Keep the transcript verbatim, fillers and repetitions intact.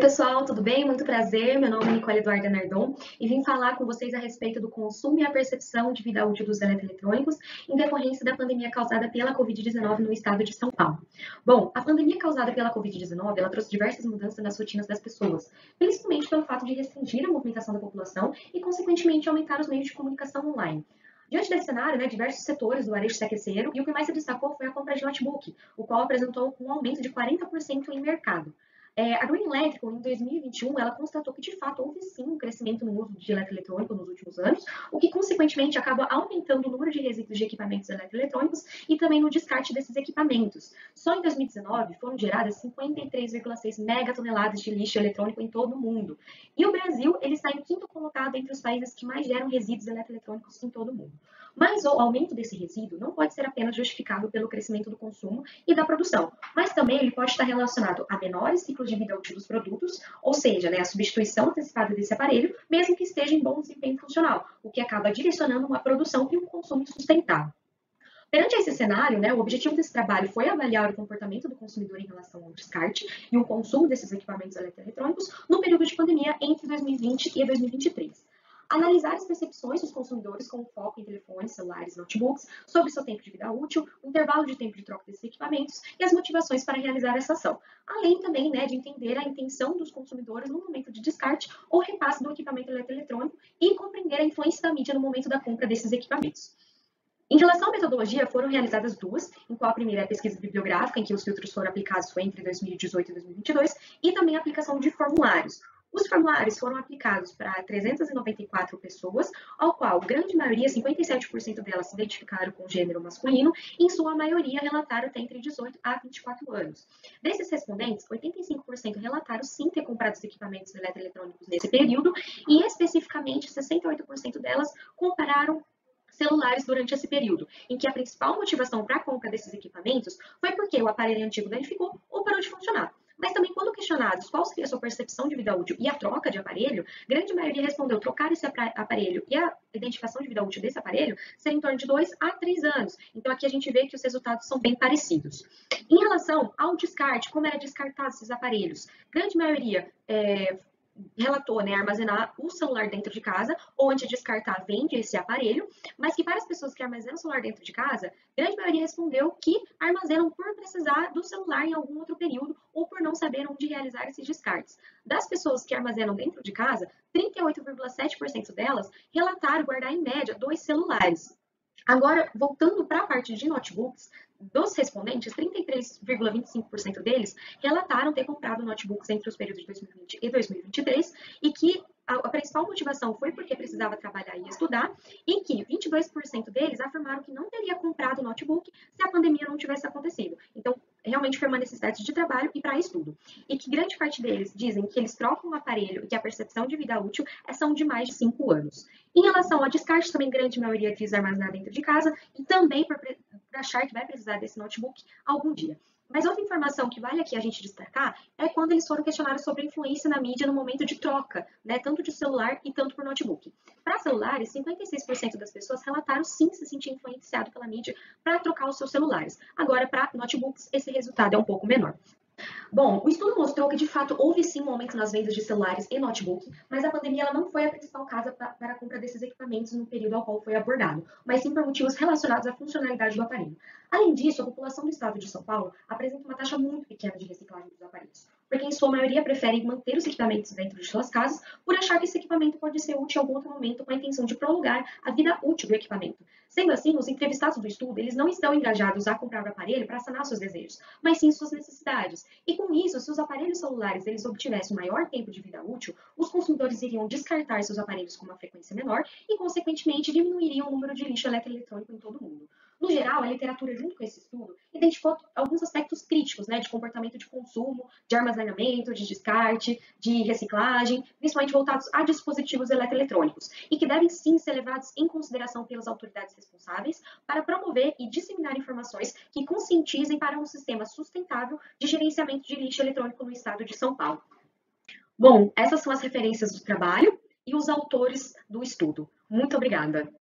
Pessoal, tudo bem? Muito prazer. Meu nome é Nicole Eduarda Nardon e vim falar com vocês a respeito do consumo e a percepção de vida útil dos eletroeletrônicos em decorrência da pandemia causada pela covid dezenove no estado de São Paulo. Bom, a pandemia causada pela covid dezenove, ela trouxe diversas mudanças nas rotinas das pessoas, principalmente pelo fato de restringir a movimentação da população e, consequentemente, aumentar os meios de comunicação online. Diante desse cenário, né, diversos setores do varejo se aqueceram e o que mais se destacou foi a compra de notebook, o qual apresentou um aumento de quarenta por cento em mercado. É, a Green Electrical, em dois mil e vinte e um, ela constatou que, de fato, houve sim um crescimento no uso de eletroeletrônico nos últimos anos, o que, consequentemente, acaba aumentando o número de resíduos de equipamentos eletroeletrônicos e também no descarte desses equipamentos. Só em dois mil e dezenove foram geradas cinquenta e três vírgula seis megatoneladas de lixo eletrônico em todo o mundo. E o Brasil, ele está em quinto colocado entre os países que mais geram resíduos eletroeletrônicos em todo o mundo. Mas o aumento desse resíduo não pode ser apenas justificado pelo crescimento do consumo e da produção, mas também ele pode estar relacionado a menores ciclos de vida útil dos produtos, ou seja, né, a substituição antecipada desse aparelho, mesmo que esteja em bom desempenho funcional, o que acaba direcionando uma produção e um consumo sustentável. Perante esse cenário, né, o objetivo desse trabalho foi avaliar o comportamento do consumidor em relação ao descarte e o consumo desses equipamentos eletroeletrônicos no período de pandemia entre dois mil e vinte e dois mil e vinte e três. Analisar as percepções dos consumidores com foco em telefones, celulares, notebooks, sobre seu tempo de vida útil, o intervalo de tempo de troca desses equipamentos e as motivações para realizar essa ação. Além também, né, de entender a intenção dos consumidores no momento de descarte ou repasse do equipamento eletroeletrônico e compreender a influência da mídia no momento da compra desses equipamentos. Em relação à metodologia, foram realizadas duas, em qual a primeira é a pesquisa bibliográfica, em que os filtros foram aplicados foi entre dois mil e dezoito e dois mil e vinte e dois, e também a aplicação de formulários. Os formulários foram aplicados para trezentas e noventa e quatro pessoas, ao qual, grande maioria, cinquenta e sete por cento delas se identificaram com o gênero masculino, e em sua maioria relataram ter entre dezoito a vinte e quatro anos. Desses respondentes, oitenta e cinco por cento relataram sim ter comprado os equipamentos eletroeletrônicos nesse período, e especificamente sessenta e oito por cento delas compararam celulares durante esse período, em que a principal motivação para a compra desses equipamentos foi porque o aparelho antigo danificou ou parou de funcionar. Mas também, quando questionados qual seria a sua percepção de vida útil e a troca de aparelho, grande maioria respondeu trocar esse aparelho e a identificação de vida útil desse aparelho seria em torno de dois a três anos. Então, aqui a gente vê que os resultados são bem parecidos. Em relação ao descarte, como era descartado esses aparelhos? Grande maioria é, relatou, né, armazenar o celular dentro de casa, ou antes de descartar, vende esse aparelho, mas que para as pessoas que armazenam o celular dentro de casa, grande maioria respondeu que armazenam por precisar do celular em algum outro período, ou por não saber onde realizar esses descartes. Das pessoas que armazenam dentro de casa, trinta e oito vírgula sete por cento delas relataram guardar em média dois celulares. Agora, voltando para a parte de notebooks, dos respondentes, trinta e três vírgula vinte e cinco por cento deles relataram ter comprado notebooks entre os períodos de dois mil e vinte e dois mil e vinte e três e que a, a principal motivação foi porque precisava trabalhar e estudar, e que vinte e dois por cento deles afirmaram que não teria comprado o notebook se a pandemia não tivesse acontecido. Então, realmente foi uma necessidade de trabalho e para estudo. E que grande parte deles dizem que eles trocam o aparelho e que a percepção de vida útil são de mais de cinco anos. Em relação ao descarte, também grande maioria diz armazenar dentro de casa e também por achar que vai precisar desse notebook algum dia. Mas outra informação que vale aqui a gente destacar é quando eles foram questionados sobre a influência na mídia no momento de troca, né, tanto de celular e tanto por notebook. Para celulares, cinquenta e seis por cento das pessoas relataram sim se sentir influenciado pela mídia para trocar os seus celulares. Agora, para notebooks, esse resultado é um pouco menor. Bom, o estudo mostrou que, de fato, houve sim um aumento nas vendas de celulares e notebook, mas a pandemia ela não foi a principal causa para a compra desses equipamentos no período ao qual foi abordado, mas sim por motivos relacionados à funcionalidade do aparelho. Além disso, a população do estado de São Paulo apresenta uma taxa muito pequena de reciclagem dos aparelhos, porque em sua maioria preferem manter os equipamentos dentro de suas casas por achar que esse equipamento pode ser útil em algum outro momento com a intenção de prolongar a vida útil do equipamento. Sendo assim, os entrevistados do estudo, eles não estão engajados a comprar o aparelho para sanar seus desejos, mas sim suas necessidades. E com isso, se os aparelhos celulares eles obtivessem um maior tempo de vida útil, os consumidores iriam descartar seus aparelhos com uma frequência menor e, consequentemente, diminuiriam o número de lixo eletroeletrônico em todo o mundo. No geral, a literatura, junto com esse estudo, identificou alguns aspectos críticos, né, de comportamento de consumo, de armazenamento, de descarte, de reciclagem, principalmente voltados a dispositivos eletroeletrônicos, e que devem sim ser levados em consideração pelas autoridades responsáveis para promover e disseminar informações que conscientizem para um sistema sustentável de gerenciamento de lixo eletrônico no estado de São Paulo. Bom, essas são as referências do trabalho e os autores do estudo. Muito obrigada.